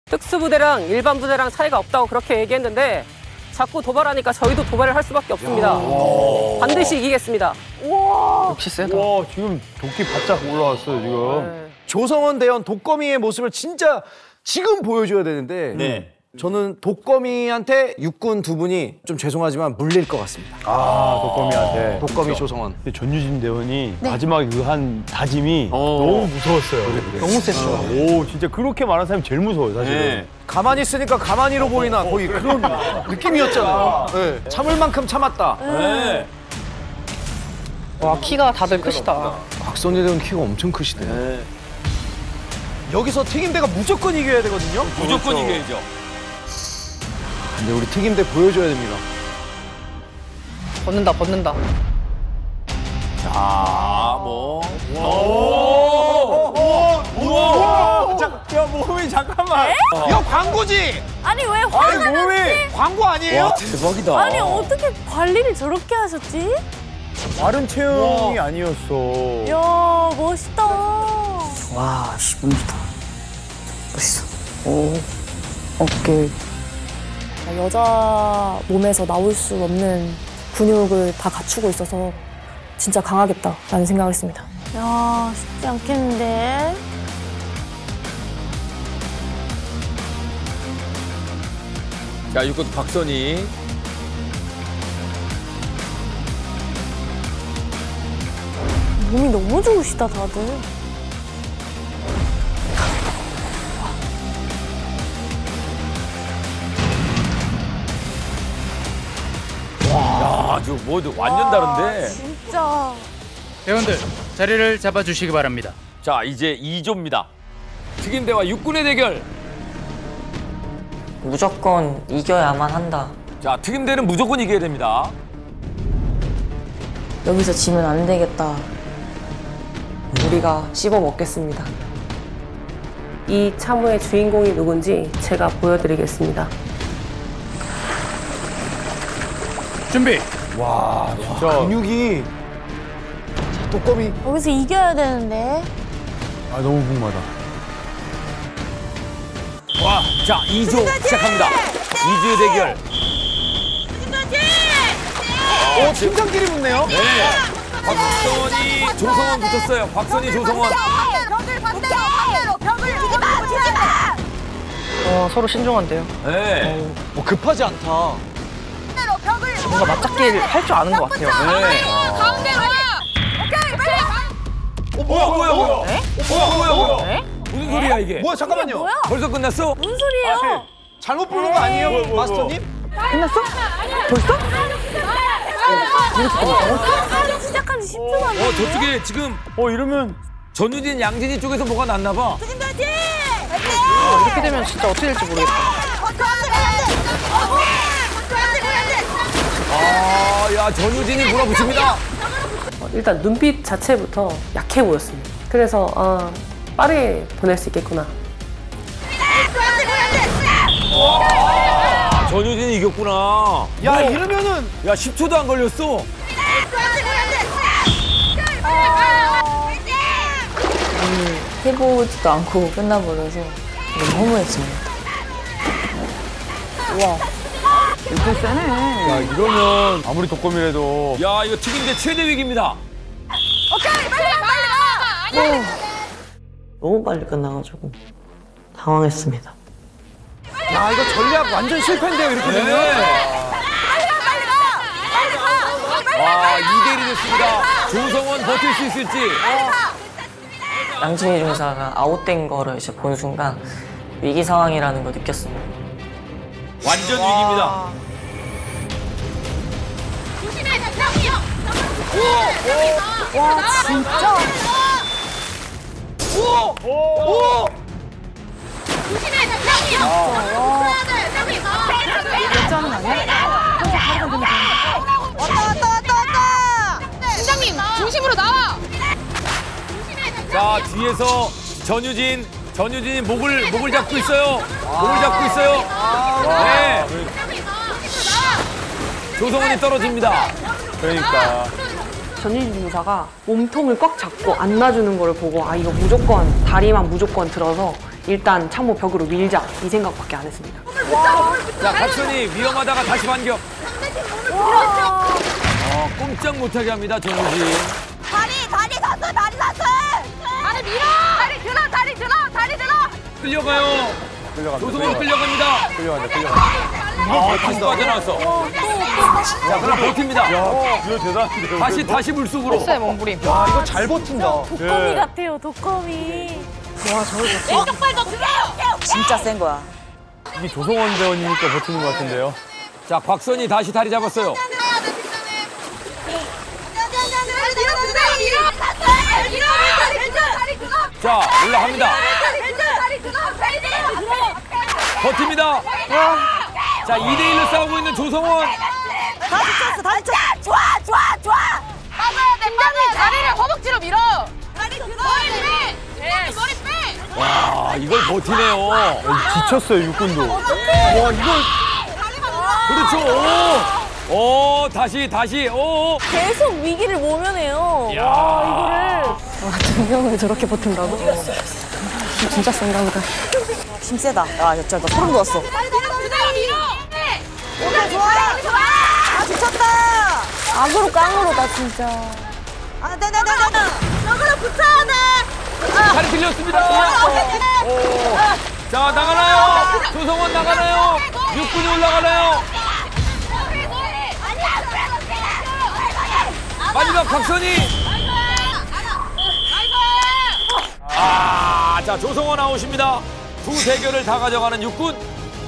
특수부대랑 일반 부대랑 차이가 없다고 그렇게 얘기했는데 자꾸 도발하니까 저희도 도발을 할 수밖에 없습니다. 반드시 이기겠습니다. 역시 세다. 와, 지금 도끼 바짝 올라왔어요, 지금. 네. 조성원 대원 독거미의 모습을 진짜 지금 보여줘야 되는데 네. 저는 독거미한테 육군 두 분이 좀 죄송하지만 물릴 것 같습니다. 아, 독거미한테. 독거미 조성원. 근데 전유진 대원이 마지막에 그 한 다짐이 너무 무서웠어요. 너무 셌죠. 오, 진짜 그렇게 말한 사람이 제일 무서워요, 사실은. 네. 가만히 있으니까 가만히로 보이나 거의 그런 느낌이었잖아요. 네. 참을 만큼 참았다. 네. 와, 키가 다들 크시다. 박선희 대원 키가 엄청 크시네. 여기서 튀김대가 무조건 이겨야 되거든요. 무조건 이겨야죠. 근데 우리 튀김대 보여줘야 됩니다. 벗는다, 벗는다. 자, 뭐. 야, 몸이 잠깐만. 이거 광고지? 아니 왜 화가 났지? 광고 아니에요? 대박이다. 아니 어떻게 관리를 저렇게 하셨지? 마른 체형이 아니었어. 이야 멋있다. 와, 너무다. 멋있어. 오, 어깨. 여자 몸에서 나올 수 없는 근육을 다 갖추고 있어서 진짜 강하겠다라는 생각을 했습니다. 야 쉽지 않겠는데. 자, 육군 박선희. 몸이 너무 좋으시다 다들. 야, 저 뭐도 완전 다른데. 진짜. 대원들 자리를 잡아주시기 바랍니다. 자, 이제 2조입니다. 특임대와 육군의 대결. 무조건 이겨야만 한다. 자, 특임대는 무조건 이겨야 됩니다. 여기서 지면 안 되겠다. 우리가 씹어 먹겠습니다. 이 참호의 주인공이 누군지 제가 보여드리겠습니다. 준비. 근육이 독거미. 여기서 이겨야 되는데. 아, 너무 궁금하다. 와, 자, 2조 시작합니다. 2조의 대결. 오, 팀장끼리 붙네요. 네. 박선희, 조성원 붙었어요. 박선희, 조성원. 서로 신중한데요. 네. 뭐 급하지 않다. 뭔가 맞잡기를 할 줄 아는 것 같아요. 네. 뭐야? 에? 무슨 소리야, 이게? 뭐야, 잠깐만요. 뭐야? 벌써 끝났어? 무슨 소리예요? 잘못 부른 거 아니에요, 마스터님? 시작한 지 10분 안 됐네. 저쪽에 지금 이러면. 전유진, 양진이 쪽에서 뭐가 났나 봐. 이렇게 되면 진짜 어떻게 될지 모르겠다. 아, 야, 전유진이 몰아붙입니다. 일단 눈빛 자체부터 약해 보였습니다. 그래서 빠르게 보낼 수 있겠구나. 전유진이 이겼구나. 야, 이러면은 야, 10초도 안 걸렸어. 해보지도 않고 끝나버려서 너무 허무했습니다. 야, 이러면 아무리 독거미라도. 야, 이거 특임대 최대 위기입니다. 너무 빨리 끝나가지고 당황했습니다. 야, 이거 전략 완전 실패인데요, 이렇게 되면. 아, 2대1이 됐습니다. 조성원 버틸 수 있을지. 양진희 중사가 아웃된 거를 이제 본 순간 위기 상황이라는 걸 느꼈습니다. 완전 위기입니다. 와 진짜. 팀장님 중심으로 나와. 자, 뒤에서 전유진이 목을 잡고 있어요. 목을 잡고 있어요. 네. 조성원이 떨어집니다. 그러니까. 전유진 중사가 몸통을 꽉 잡고 안 놔주는 걸 보고 이거 무조건 다리만 무조건 들어서 일단 창모 벽으로 밀자 이 생각밖에 안 했습니다. 자, 각선이 위험하다가 다시 반격. 꼼짝 못하게 합니다, 정우진. 다리 샀어. 다리 밀어. 다리 들어. 끌려가요. 조성원 끌려갑니다. 다시 빠져나왔어. 자, 그럼 버팁니다. 이거 대단한데. 다시 물속으로. 몸부림. 야, 이거 잘 버틴다. 독거미 같아요, 독거미. 진짜 센 거야. 이게 조성원 대원이니까 버티는 것 같은데요. 자, 곽선이 다시 다리 잡았어요. 자, 올라갑니다. 버팁니다. 자, 2대1로 싸우고 있는 조성원. 다리 쳤어. 좋아. 팀장님 다리를 허벅지로 밀어. 다리 들어. 머리 빼. 와, 이걸 버티네요. 지쳤어요, 육군도. 와, 이걸. 그렇죠. 오, 다시. 오. 계속 위기를 모면해요. 와, 이거를. 두 명을 저렇게 버틴다고? 진짜 센가 보다. 힘 세다. 야, 진짜 나 소름 돋았어. 좋아. 미쳤다. 악으로 깡으로다, 진짜. 네. 저거를 붙여야 돼. 다리 들렸습니다. 오. 자, 나가나요? 조성원 나가나요? 육군이 올라가나요? 마지막 각선이. 자, 조성원 아웃입니다. 두 대결을 다 가져가는 육군.